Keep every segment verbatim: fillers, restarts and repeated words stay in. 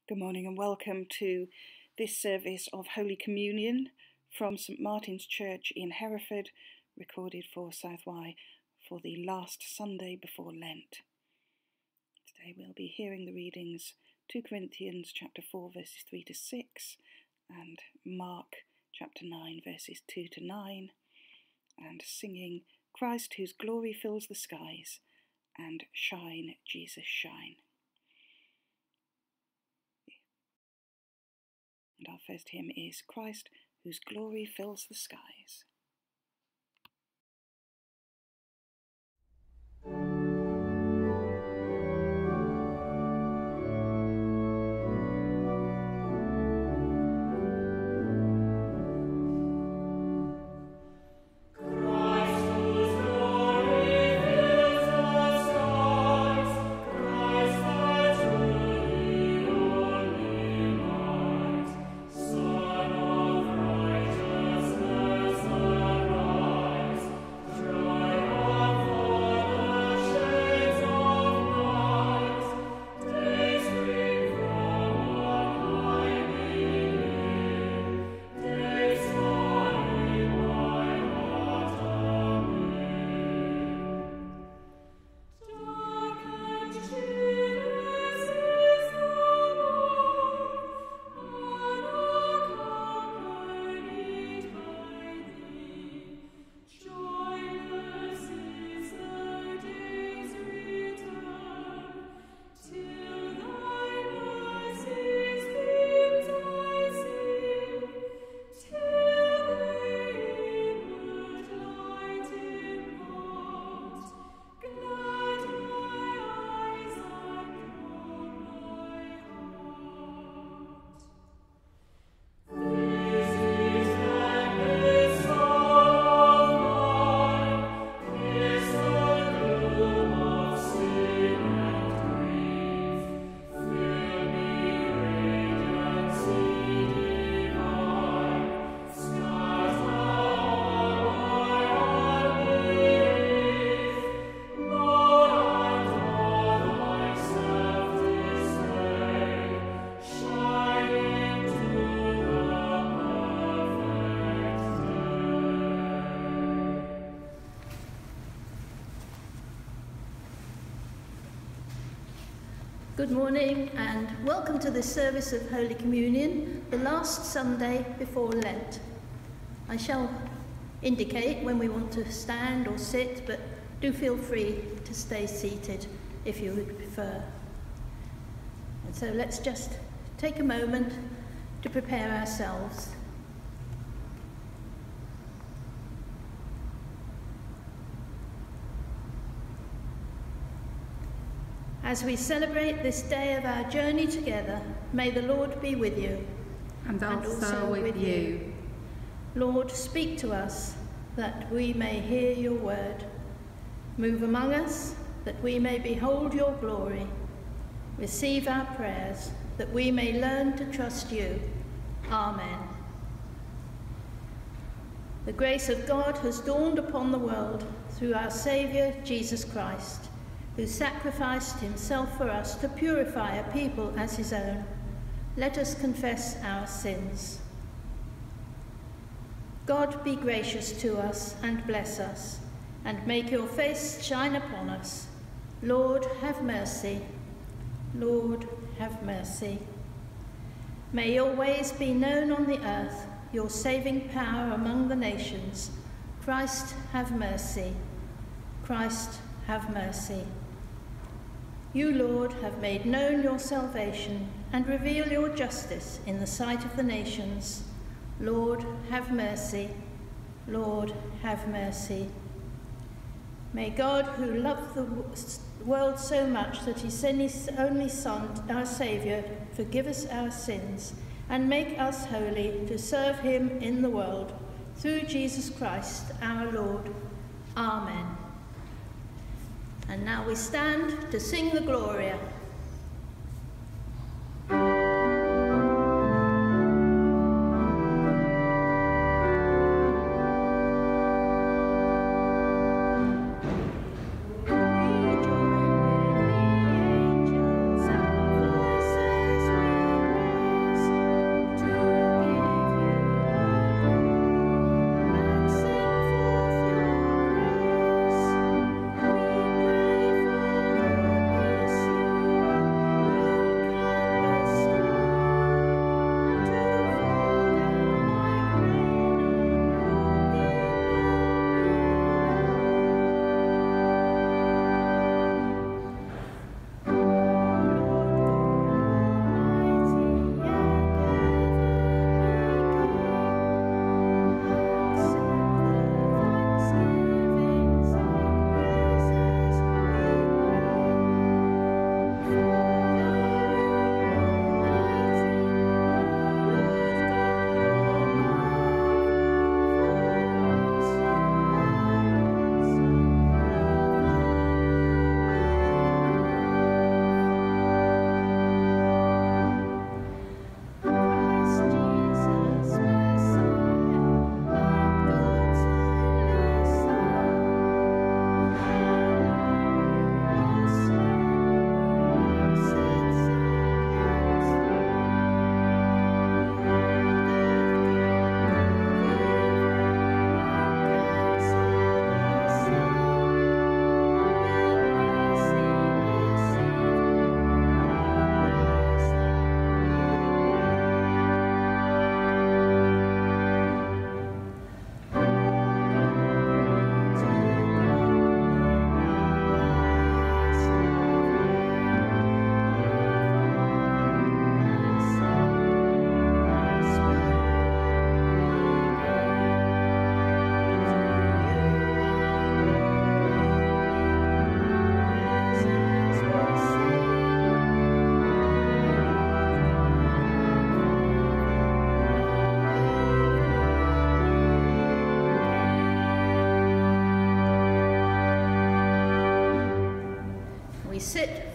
Good morning and welcome to this service of Holy Communion from St Martin's Church in Hereford, recorded for South Wye for the last Sunday before Lent. Today we'll be hearing the readings two Corinthians chapter four verses three to six and Mark chapter nine verses two to nine, and singing Christ whose glory fills the skies and Shine, Jesus, Shine. And our first hymn is Christ whose glory fills the skies. Good morning and welcome to this service of Holy Communion, the last Sunday before Lent. I shall indicate when we want to stand or sit, but do feel free to stay seated if you would prefer. And so let's just take a moment to prepare ourselves. As we celebrate this day of our journey together, may the Lord be with you. And also, and also with, with you. you. Lord, speak to us, that we may hear your word. Move among us, that we may behold your glory. Receive our prayers, that we may learn to trust you. Amen. The grace of God has dawned upon the world through our Saviour, Jesus Christ, who sacrificed himself for us to purify a people as his own. Let us confess our sins. God be gracious to us and bless us, and make your face shine upon us. Lord, have mercy. Lord, have mercy. May your ways be known on the earth, your saving power among the nations. Christ, have mercy. Christ, have mercy. You, Lord, have made known your salvation and reveal your justice in the sight of the nations. Lord, have mercy. Lord, have mercy. May God, who loved the world so much that he sent his only Son, our Saviour, forgive us our sins and make us holy to serve him in the world. Through Jesus Christ, our Lord. Amen. And now we stand to sing the Gloria. We join with the angels, our voices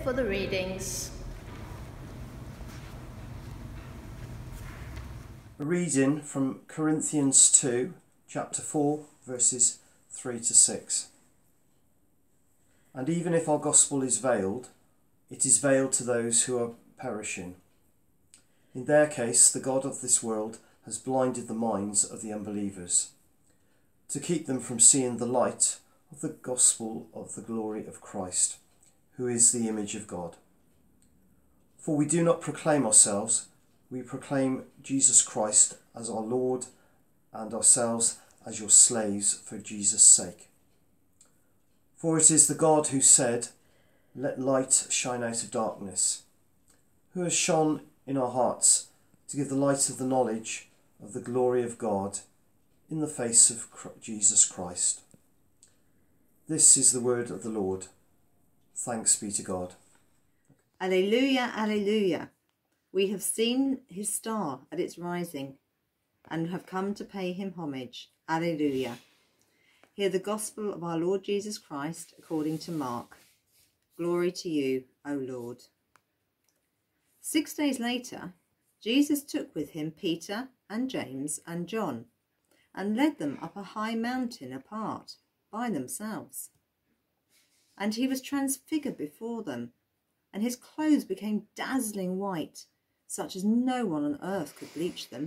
for the readings. A reading from Corinthians two, chapter four, verses three to six. And even if our gospel is veiled, it is veiled to those who are perishing. In their case, the God of this world has blinded the minds of the unbelievers, to keep them from seeing the light of the gospel of the glory of Christ, who is the image of God. For we do not proclaim ourselves, we proclaim Jesus Christ as our Lord, and ourselves as your slaves for Jesus' sake. For it is the God who said, "Let light shine out of darkness," who has shone in our hearts to give the light of the knowledge of the glory of God in the face of Jesus Christ. This is the word of the Lord. Thanks be to God. Alleluia, alleluia. We have seen his star at its rising and have come to pay him homage. Alleluia. Hear the gospel of our Lord Jesus Christ according to Mark. Glory to you, O Lord. Six days later, Jesus took with him Peter and James and John and led them up a high mountain apart by themselves. And he was transfigured before them, and his clothes became dazzling white, such as no one on earth could bleach them.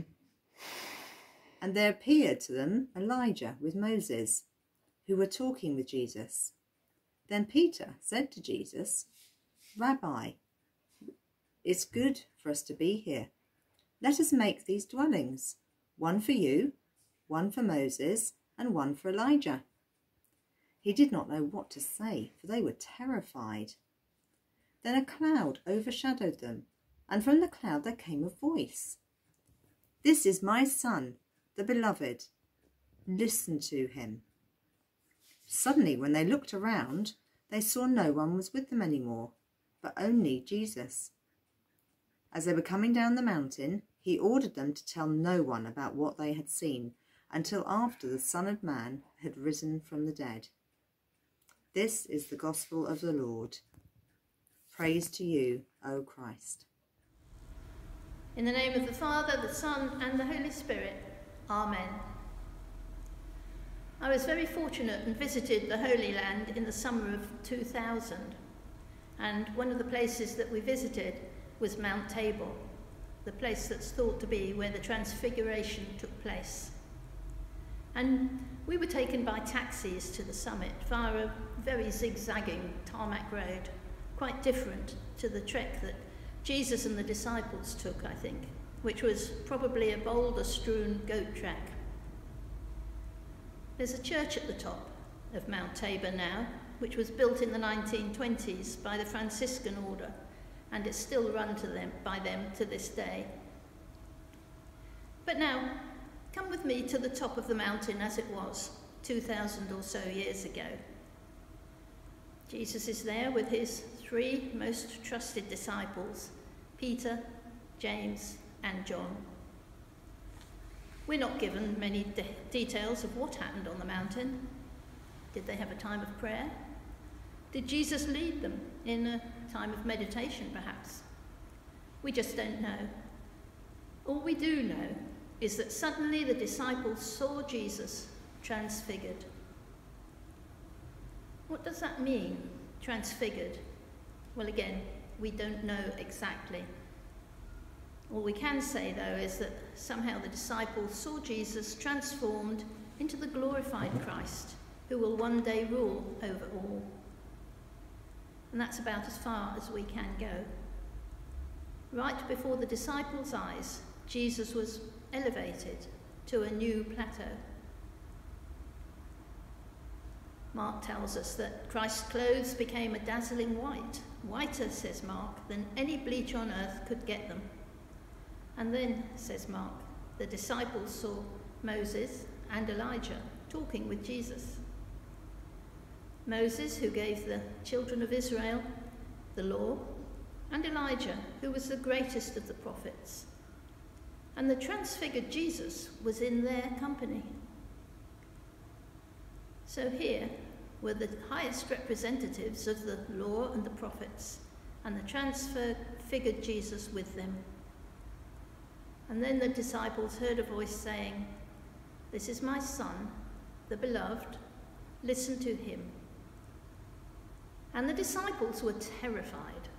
And there appeared to them Elijah with Moses, who were talking with Jesus. Then Peter said to Jesus, "Rabbi, it's good for us to be here. Let us make these dwellings, one for you, one for Moses, and one for Elijah." He did not know what to say, for they were terrified. Then a cloud overshadowed them, and from the cloud there came a voice. "This is my son, the beloved. Listen to him." Suddenly, when they looked around, they saw no one was with them anymore, but only Jesus. As they were coming down the mountain, he ordered them to tell no one about what they had seen until after the Son of Man had risen from the dead. This is the gospel of the Lord. Praise to you, O Christ. In the name of the Father, the Son, and the Holy Spirit. Amen. I was very fortunate and visited the Holy Land in the summer of two thousand, and one of the places that we visited was Mount Tabor, the place that's thought to be where the Transfiguration took place. And we were taken by taxis to the summit via a very zigzagging tarmac road, quite different to the trek that Jesus and the disciples took, I think, which was probably a boulder-strewn goat track. There's a church at the top of Mount Tabor now, which was built in the nineteen twenties by the Franciscan order, and it's still run to them, by them to this day. But now, come with me to the top of the mountain as it was two thousand or so years ago. Jesus is there with his three most trusted disciples, Peter, James, and John. We're not given many de- details of what happened on the mountain. Did they have a time of prayer? Did Jesus lead them in a time of meditation, perhaps? We just don't know. All we do know is that suddenly the disciples saw Jesus transfigured. What does that mean, transfigured? Well, again, we don't know exactly. All we can say, though, is that somehow the disciples saw Jesus transformed into the glorified Christ, who will one day rule over all. And that's about as far as we can go. Right before the disciples' eyes, Jesus was elevated to a new plateau. Mark tells us that Christ's clothes became a dazzling white, whiter, says Mark, than any bleach on earth could get them. And then, says Mark, the disciples saw Moses and Elijah talking with Jesus. Moses, who gave the children of Israel the law, and Elijah, who was the greatest of the prophets. And the transfigured Jesus was in their company. So here were the highest representatives of the law and the prophets, and the transfigured Jesus with them. And then the disciples heard a voice saying, "This is my Son, the beloved, listen to him." And the disciples were terrified.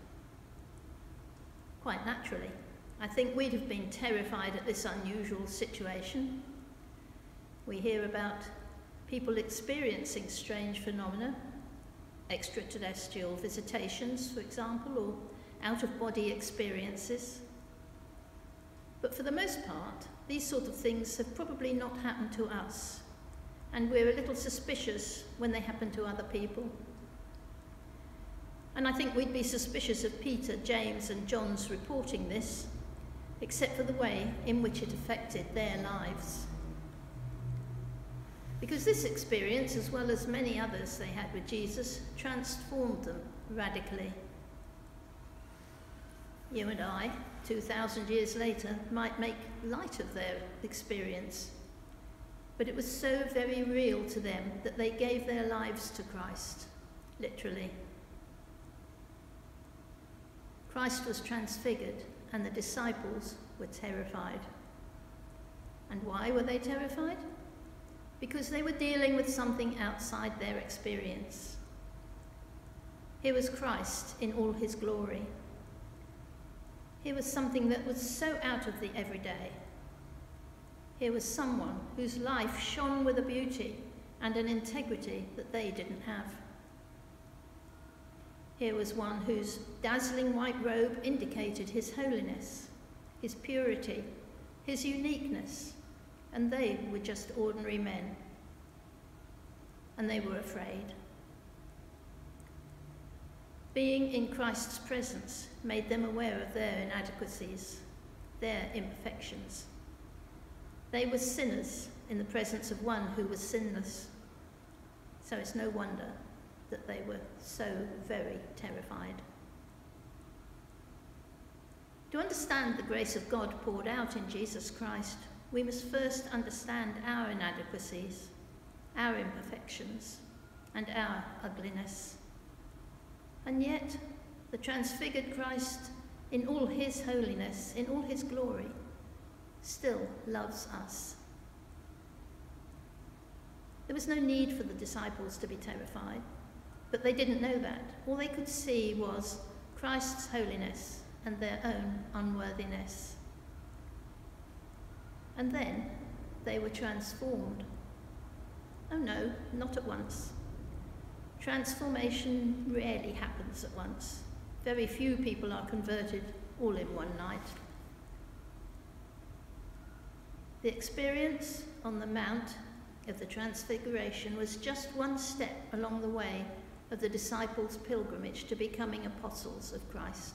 Quite naturally. I think we'd have been terrified at this unusual situation. We hear about people experiencing strange phenomena, extraterrestrial visitations, for example, or out-of-body experiences. But for the most part, these sort of things have probably not happened to us, and we're a little suspicious when they happen to other people. And I think we'd be suspicious of Peter, James and John's reporting this, except for the way in which it affected their lives. Because this experience, as well as many others they had with Jesus, transformed them radically. You and I, two thousand years later, might make light of their experience, but it was so very real to them that they gave their lives to Christ, literally. Christ was transfigured, and the disciples were terrified. And why were they terrified? Because they were dealing with something outside their experience. Here was Christ in all his glory. Here was something that was so out of the everyday. Here was someone whose life shone with a beauty and an integrity that they didn't have. Here was one whose dazzling white robe indicated his holiness, his purity, his uniqueness, and they were just ordinary men. And they were afraid. Being in Christ's presence made them aware of their inadequacies, their imperfections. They were sinners in the presence of one who was sinless. So it's no wonder that they were so very terrified. To understand the grace of God poured out in Jesus Christ, we must first understand our inadequacies, our imperfections, and our ugliness. And yet, the transfigured Christ, in all his holiness, in all his glory, still loves us. There was no need for the disciples to be terrified, but they didn't know that. All they could see was Christ's holiness and their own unworthiness. And then they were transformed. Oh no, not at once. Transformation rarely happens at once. Very few people are converted all in one night. The experience on the Mount of the Transfiguration was just one step along the way of the disciples' pilgrimage to becoming apostles of Christ.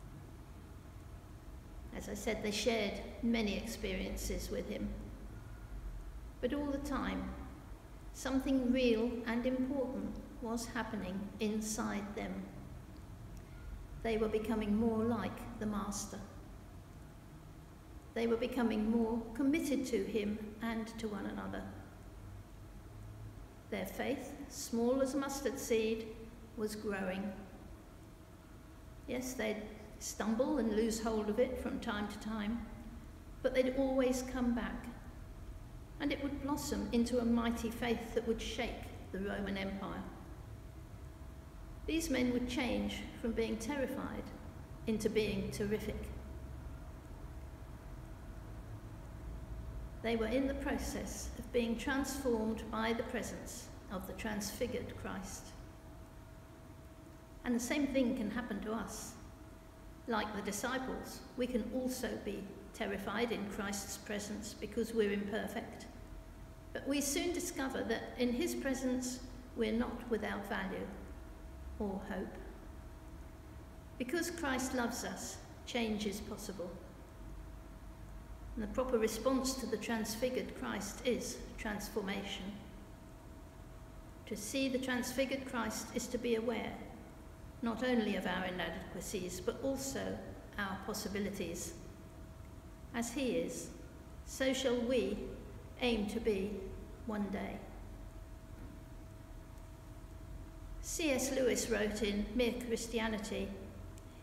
As I said, they shared many experiences with him. But all the time, something real and important was happening inside them. They were becoming more like the Master. They were becoming more committed to him and to one another. Their faith, small as a mustard seed, was growing. Yes, they'd stumble and lose hold of it from time to time, but they'd always come back, and it would blossom into a mighty faith that would shake the Roman Empire. These men would change from being terrified into being terrific. They were in the process of being transformed by the presence of the transfigured Christ. And the same thing can happen to us. Like the disciples, we can also be terrified in Christ's presence because we're imperfect. But we soon discover that in his presence, we're not without value or hope. Because Christ loves us, change is possible. And the proper response to the transfigured Christ is transformation. To see the transfigured Christ is to be aware not only of our inadequacies, but also our possibilities. As he is, so shall we aim to be one day. C S Lewis wrote in Mere Christianity,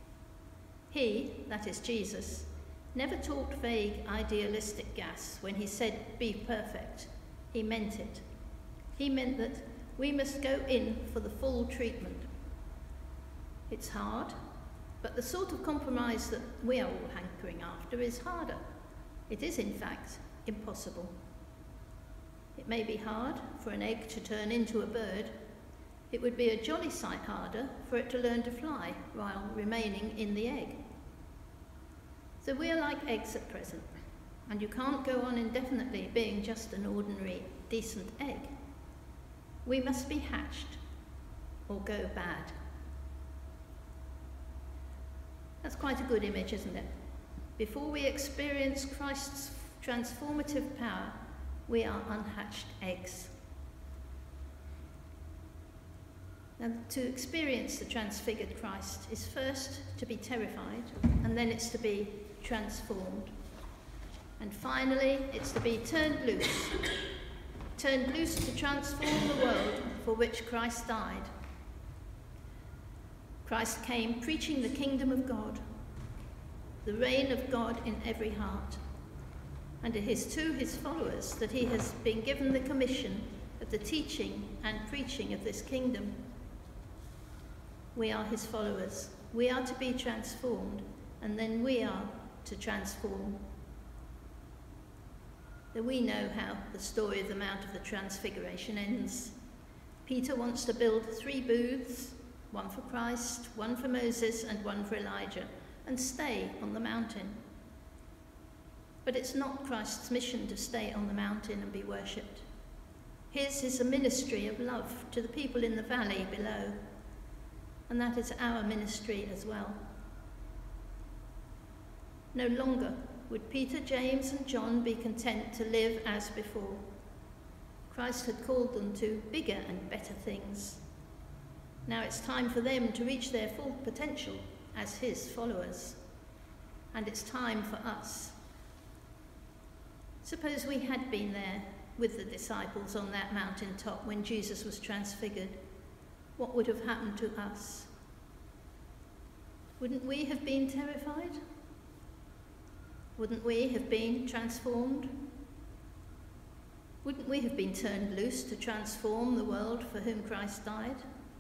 He, that is Jesus, never talked vague idealistic gas when he said, be perfect. He meant it. He meant that we must go in for the full treatment. It's hard, but the sort of compromise that we are all hankering after is harder. It is, in fact, impossible. It may be hard for an egg to turn into a bird. It would be a jolly sight harder for it to learn to fly while remaining in the egg. So we are like eggs at present, and you can't go on indefinitely being just an ordinary, decent egg. We must be hatched or go bad. That's quite a good image, isn't it? Before we experience Christ's transformative power, we are unhatched eggs. Now, to experience the transfigured Christ is first to be terrified, and then it's to be transformed. And finally, it's to be turned loose. Turned loose to transform the world for which Christ died. Christ came preaching the kingdom of God, the reign of God in every heart. And it is to his followers that he has been given the commission of the teaching and preaching of this kingdom. We are his followers. We are to be transformed, and then we are to transform. Though we know how the story of the Mount of the Transfiguration ends. Peter wants to build three booths, one for Christ, one for Moses, and one for Elijah, and stay on the mountain. But it's not Christ's mission to stay on the mountain and be worshipped. His is a ministry of love to the people in the valley below, and that is our ministry as well. No longer would Peter, James, and John be content to live as before. Christ had called them to bigger and better things. Now it's time for them to reach their full potential as his followers. And it's time for us. Suppose we had been there with the disciples on that mountaintop when Jesus was transfigured. What would have happened to us? Wouldn't we have been terrified? Wouldn't we have been transformed? Wouldn't we have been turned loose to transform the world for whom Christ died?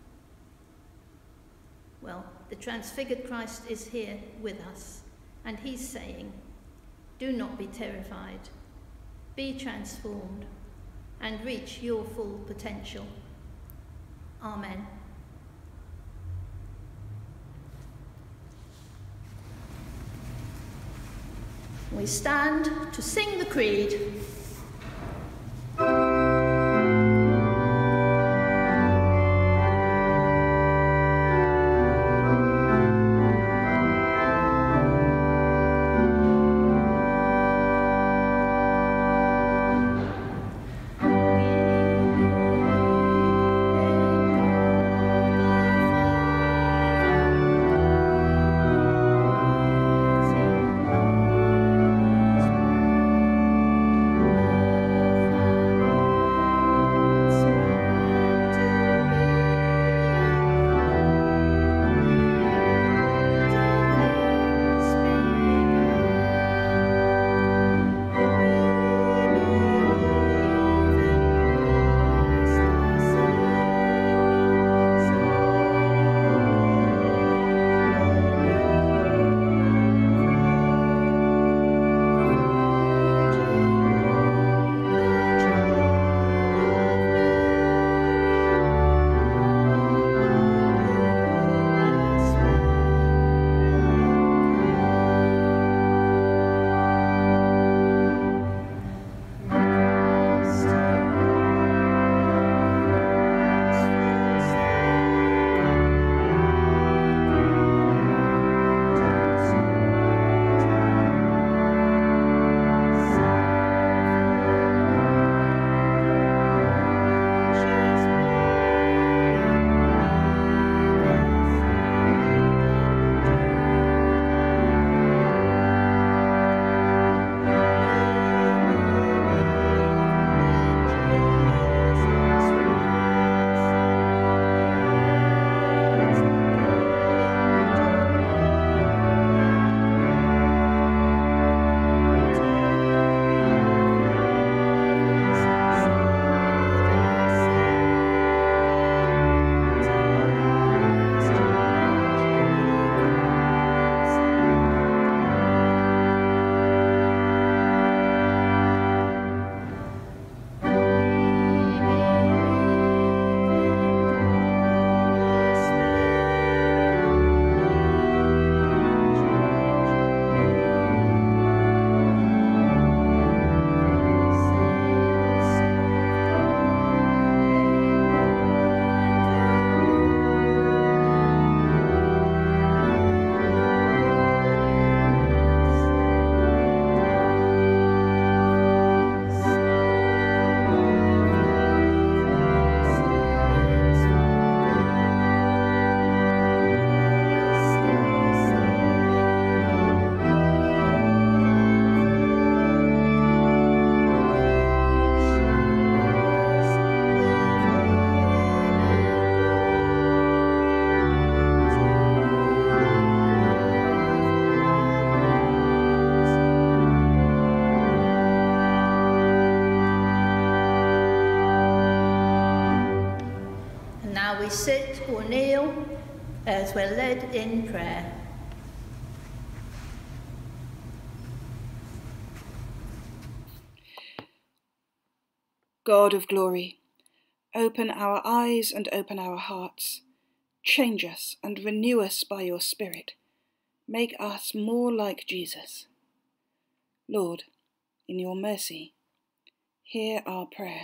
Well, the transfigured Christ is here with us, and he's saying, do not be terrified, be transformed, and reach your full potential. Amen. We stand to sing the creed. Thank we sit or kneel as we're led in prayer. God of glory, open our eyes and open our hearts. Change us and renew us by your Spirit. Make us more like Jesus. Lord, in your mercy, hear our prayer.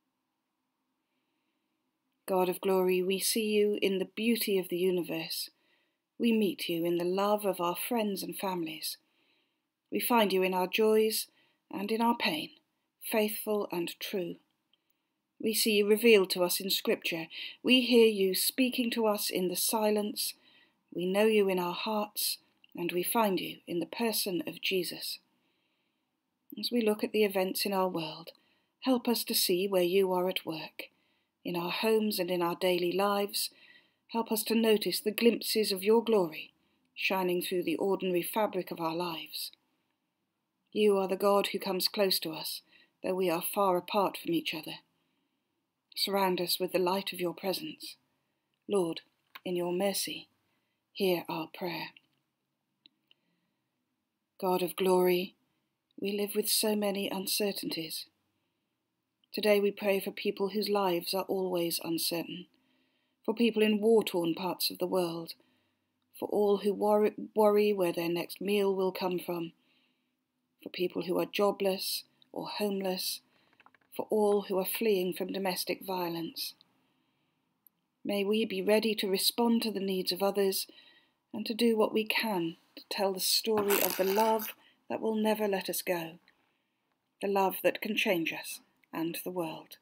God of glory, we see you in the beauty of the universe. We meet you in the love of our friends and families. We find you in our joys and in our pain, faithful and true. We see you revealed to us in Scripture. We hear you speaking to us in the silence. We know you in our hearts, and we find you in the person of Jesus. As we look at the events in our world, help us to see where you are at work. In our homes and in our daily lives, help us to notice the glimpses of your glory shining through the ordinary fabric of our lives. You are the God who comes close to us, though we are far apart from each other. Surround us with the light of your presence. Lord, in your mercy, hear our prayer. God of glory, we live with so many uncertainties. Today we pray for people whose lives are always uncertain, for people in war-torn parts of the world, for all who worry, worry where their next meal will come from, for people who are jobless or homeless, for all who are fleeing from domestic violence. May we be ready to respond to the needs of others and to do what we can to tell the story of the love that will never let us go, the love that can change us and the world.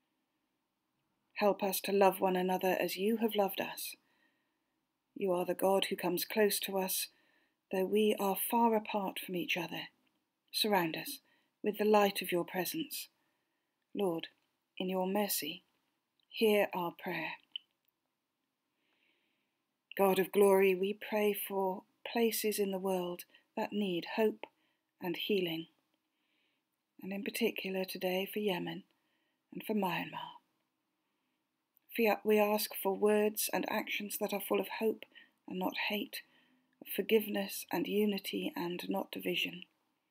Help us to love one another as you have loved us. You are the God who comes close to us, though we are far apart from each other. Surround us with the light of your presence. Lord, in your mercy, hear our prayer. God of glory, we pray for places in the world that need hope and healing, and in particular today for Yemen and for Myanmar. We ask for words and actions that are full of hope and not hate, of forgiveness and unity and not division.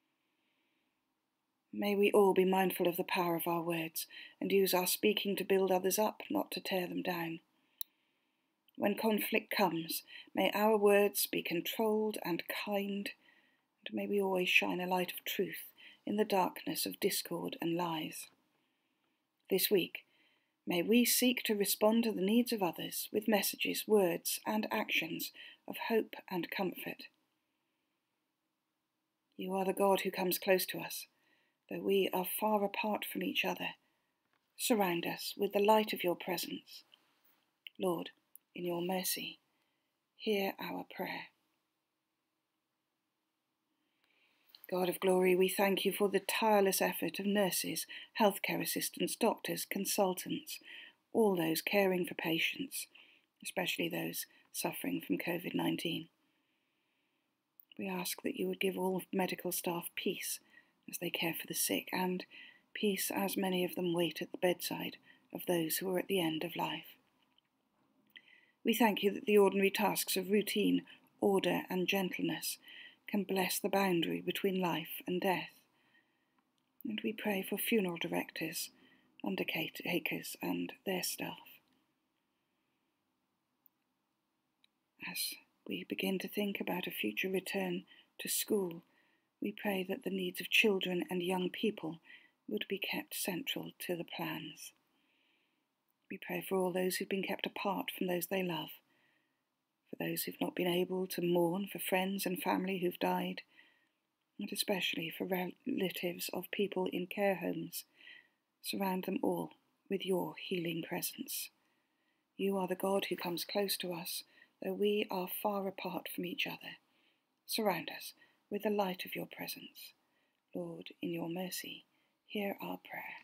May we all be mindful of the power of our words and use our speaking to build others up, not to tear them down. When conflict comes, may our words be controlled and kind, and may we always shine a light of truth in the darkness of discord and lies. This week, may we seek to respond to the needs of others with messages, words, and actions of hope and comfort. You are the God who comes close to us, though we are far apart from each other. Surround us with the light of your presence. Lord, in your mercy, hear our prayer. God of glory, we thank you for the tireless effort of nurses, healthcare assistants, doctors, consultants, all those caring for patients, especially those suffering from COVID nineteen. We ask that you would give all medical staff peace as they care for the sick, and peace as many of them wait at the bedside of those who are at the end of life. We thank you that the ordinary tasks of routine, order and gentleness can bless the boundary between life and death. And we pray for funeral directors, undertakers and their staff. As we begin to think about a future return to school, we pray that the needs of children and young people would be kept central to the plans. We pray for all those who've been kept apart from those they love, for those who've not been able to mourn, for friends and family who've died, and especially for relatives of people in care homes. Surround them all with your healing presence. You are the God who comes close to us, though we are far apart from each other. Surround us with the light of your presence. Lord, in your mercy, hear our prayer.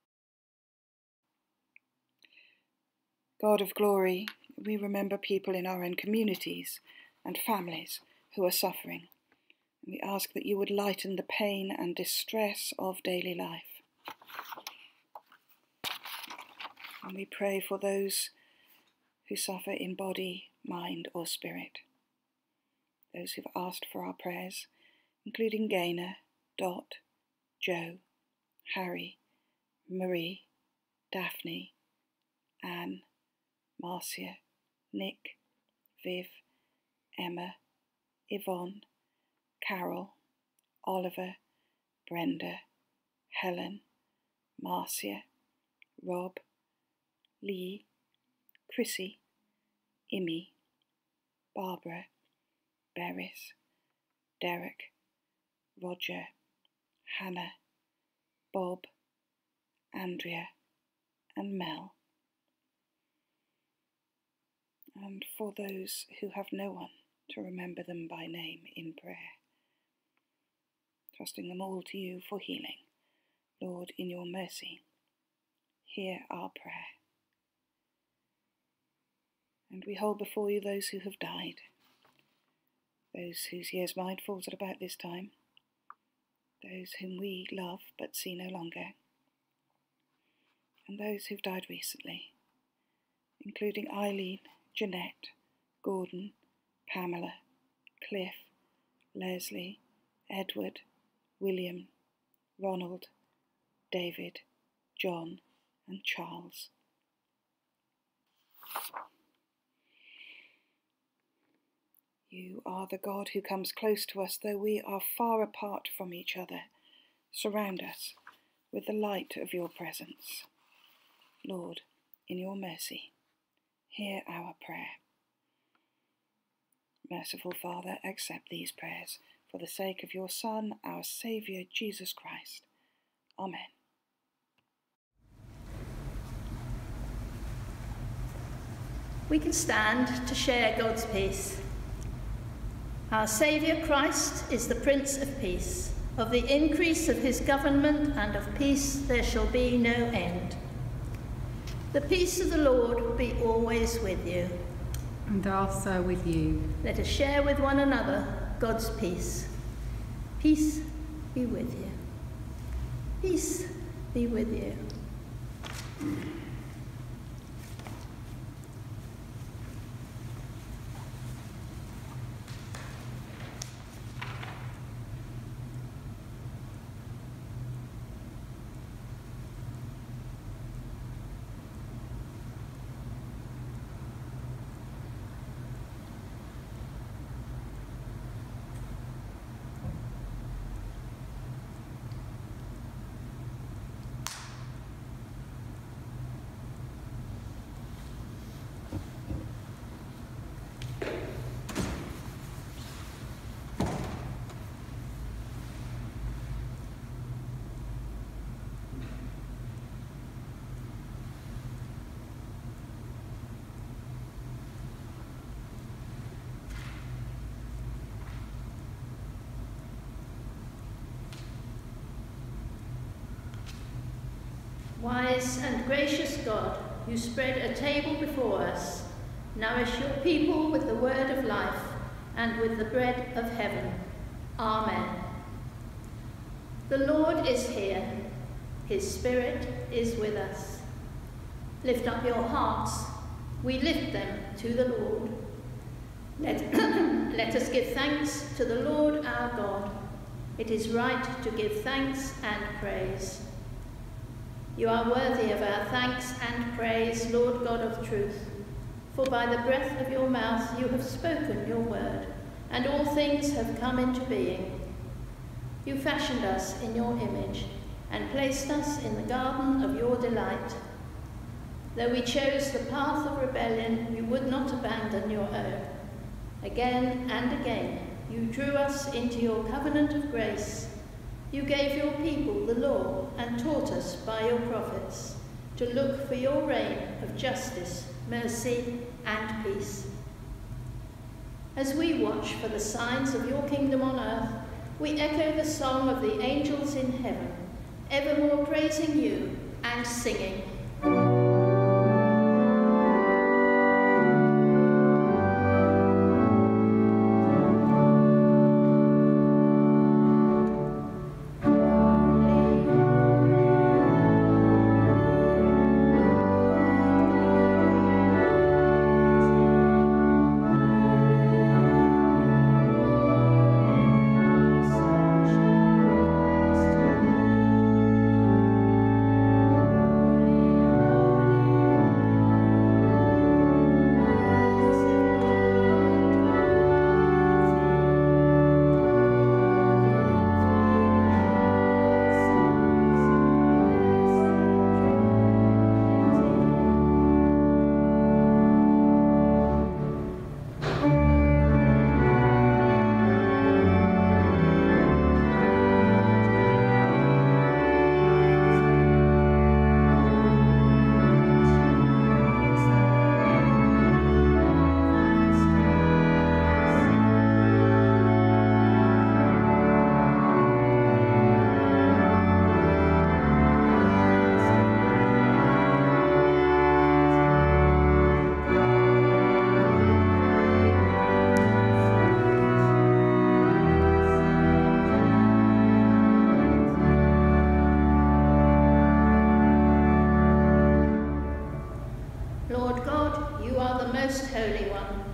God of glory, we remember people in our own communities and families who are suffering. We ask that you would lighten the pain and distress of daily life. And we pray for those who suffer in body, mind or spirit. Those who've asked for our prayers, including Gaynor, Dot, Joe, Harry, Marie, Daphne, Anne, Marcia, Nick, Viv, Emma, Yvonne, Carol, Oliver, Brenda, Helen, Marcia, Rob, Lee, Chrissy, Imi, Barbara, Beres, Derek, Roger, Hannah, Bob, Andrea and Mel. And for those who have no one to remember them by name in prayer, trusting them all to you for healing, Lord, in your mercy, hear our prayer. And we hold before you those who have died, those whose year's mind falls at about this time, those whom we love but see no longer, and those who've died recently, including Eileen, Jeanette, Gordon, Pamela, Cliff, Leslie, Edward, William, Ronald, David, John and Charles. You are the God who comes close to us though we are far apart from each other. Surround us with the light of your presence. Lord, in your mercy, hear our prayer. Merciful Father, accept these prayers for the sake of your Son, our Saviour, Jesus Christ. Amen. We can stand to share God's peace. Our Saviour Christ is the Prince of Peace. Of the increase of his government and of peace there shall be no end. The peace of the Lord be always with you. And also with you. Let us share with one another God's peace. Peace be with you. Peace be with you. Wise and gracious God, you spread a table before us. Nourish your people with the word of life and with the bread of heaven. Amen. The Lord is here. His Spirit is with us. Lift up your hearts. We lift them to the Lord. Let, let us give thanks to the Lord our God. It is right to give thanks and praise. You are worthy of our thanks and praise, Lord God of truth, for by the breath of your mouth you have spoken your word, and all things have come into being. You fashioned us in your image, and placed us in the garden of your delight. Though we chose the path of rebellion, you would not abandon your own. Again and again you drew us into your covenant of grace. You gave your people the law and taught us by your prophets to look for your reign of justice, mercy and peace. As we watch for the signs of your kingdom on earth, we echo the song of the angels in heaven, evermore praising you and singing.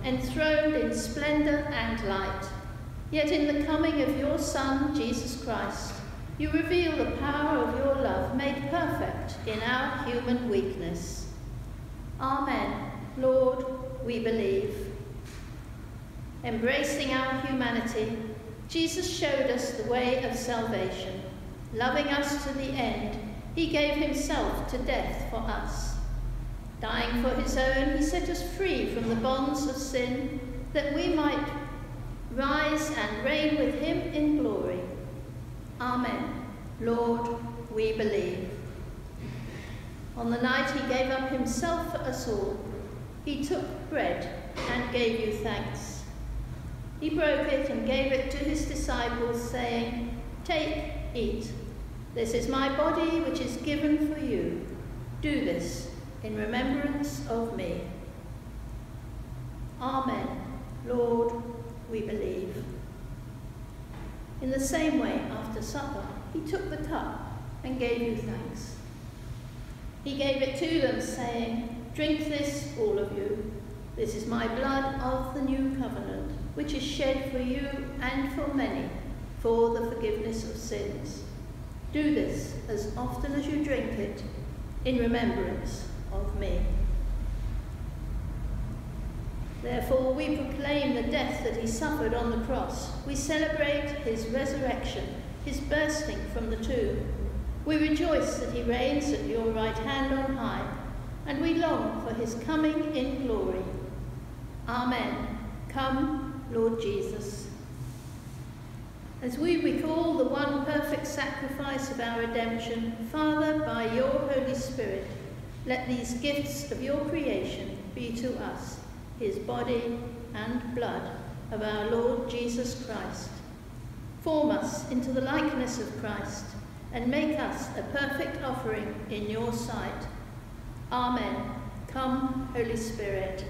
enthroned in splendour and light. Yet in the coming of your Son, Jesus Christ, you reveal the power of your love made perfect in our human weakness. Amen. Lord, we believe. Embracing our humanity, Jesus showed us the way of salvation. Loving us to the end, he gave himself to death for us. Dying for his own, he set us free from the bonds of sin, that we might rise and reign with him in glory. Amen. Lord, we believe. On the night he gave up himself for us all, he took bread and gave you thanks. He broke it and gave it to his disciples, saying, "Take, eat. This is my body, which is given for you. Do this in remembrance of me." Amen. Lord, we believe. In the same way, after supper, he took the cup and gave you thanks. He gave it to them, saying, "Drink this, all of you. This is my blood of the new covenant, which is shed for you and for many for the forgiveness of sins. Do this as often as you drink it in remembrance of me." Therefore, we proclaim the death that he suffered on the cross. We celebrate his resurrection, his bursting from the tomb. We rejoice that he reigns at your right hand on high, and we long for his coming in glory. Amen. Come, Lord Jesus. As we recall the one perfect sacrifice of our redemption, Father, by your Holy Spirit, let these gifts of your creation be to us his body and blood of our Lord Jesus Christ. Form us into the likeness of Christ and make us a perfect offering in your sight. Amen. Come, Holy Spirit.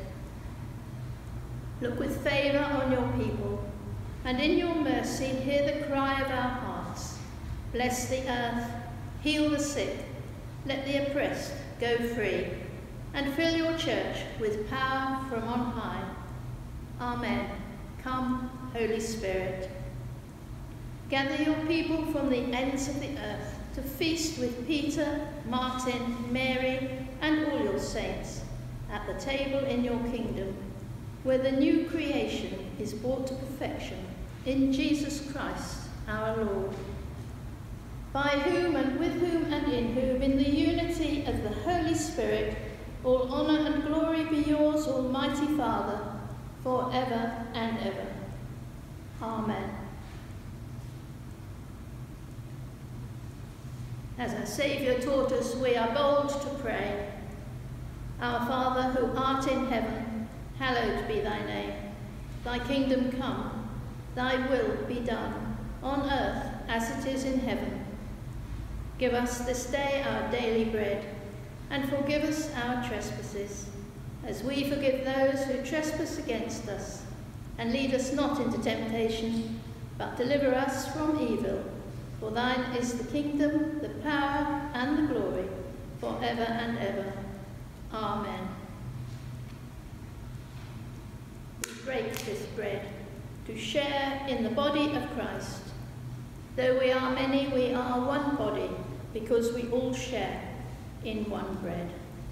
Look with favour on your people, and in your mercy hear the cry of our hearts. Bless the earth, heal the sick, let the oppressed go free, and fill your church with power from on high. Amen. Come, Holy Spirit. Gather your people from the ends of the earth to feast with Peter, Martin, Mary, and all your saints at the table in your kingdom, where the new creation is brought to perfection in Jesus Christ our Lord, by whom and with whom and in whom, in the unity of the Holy Spirit, all honour and glory be yours, Almighty Father, for ever and ever. Amen. As our Saviour taught us, we are bold to pray. Our Father, who art in heaven, hallowed be thy name. Thy kingdom come, thy will be done, on earth as it is in heaven. Give us this day our daily bread, and forgive us our trespasses, as we forgive those who trespass against us. And lead us not into temptation, but deliver us from evil. For thine is the kingdom, the power, and the glory, for ever and ever. Amen. We break this bread to share in the body of Christ. Though we are many, we are one body, because we all share in one bread.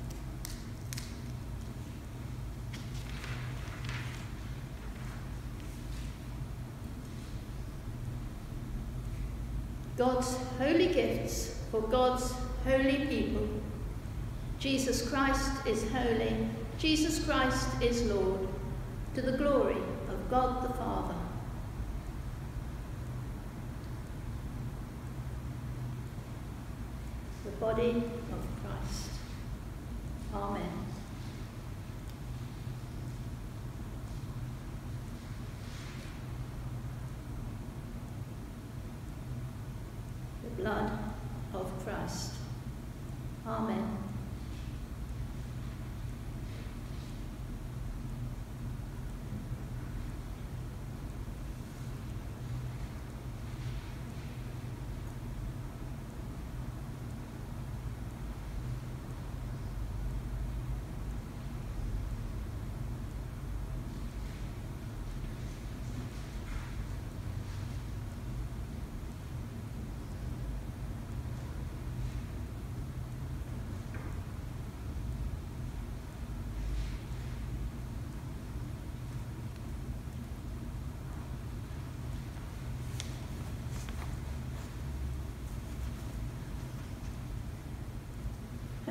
God's holy gifts for God's holy people. Jesus Christ is holy. Jesus Christ is Lord, to the glory of God the Father. The body of Christ. Amen. The blood of Christ. Amen.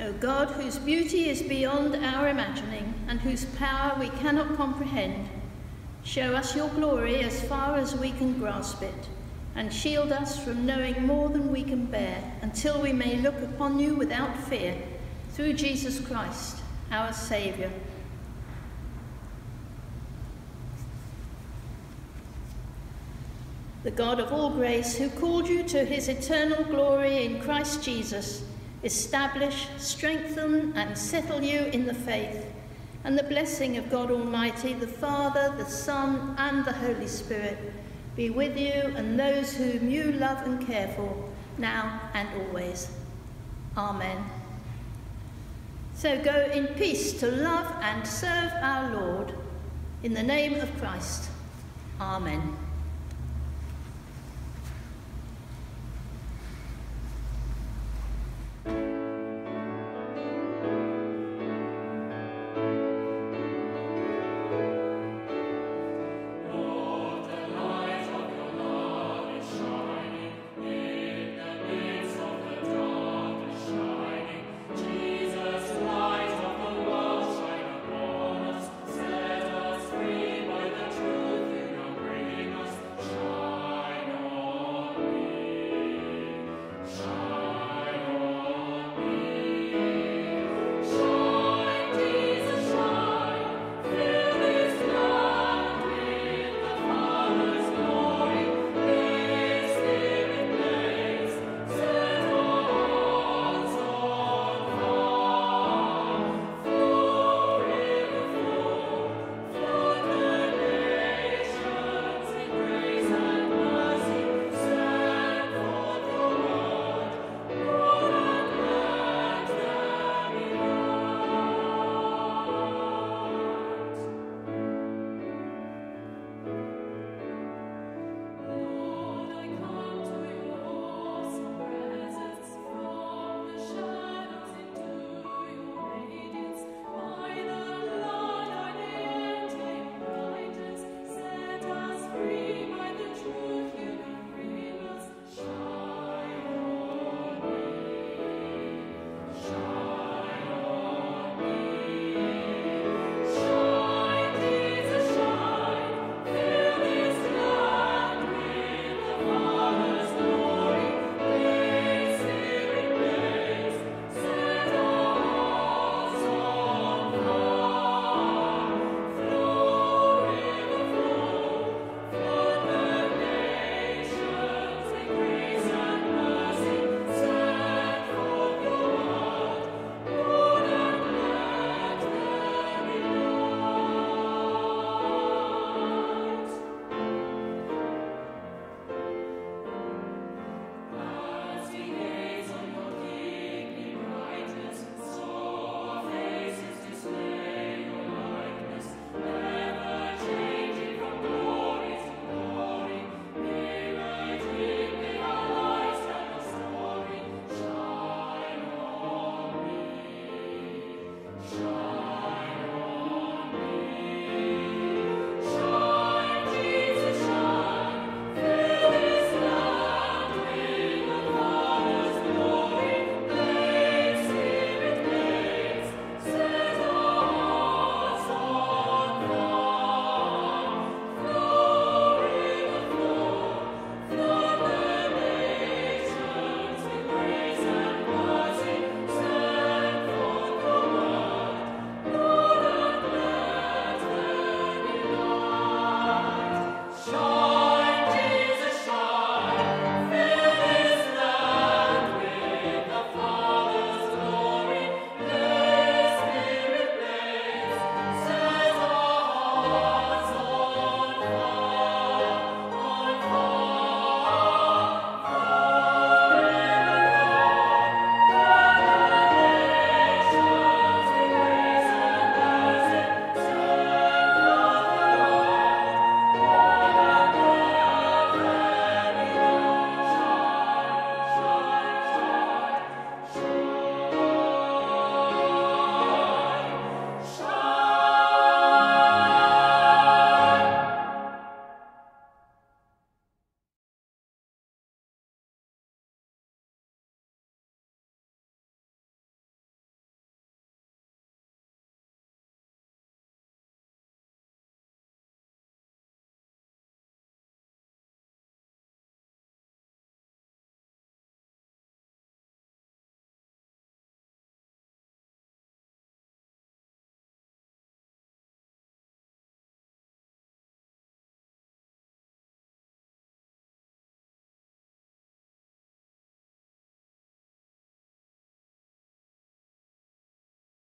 O God, whose beauty is beyond our imagining and whose power we cannot comprehend, show us your glory as far as we can grasp it, and shield us from knowing more than we can bear, until we may look upon you without fear, through Jesus Christ, our Saviour. The God of all grace, who called you to his eternal glory in Christ Jesus, establish, strengthen, and settle you in the faith, and the blessing of God Almighty, the Father, the Son, and the Holy Spirit be with you and those whom you love and care for, now and always. Amen. So go in peace to love and serve our Lord. In the name of Christ. Amen.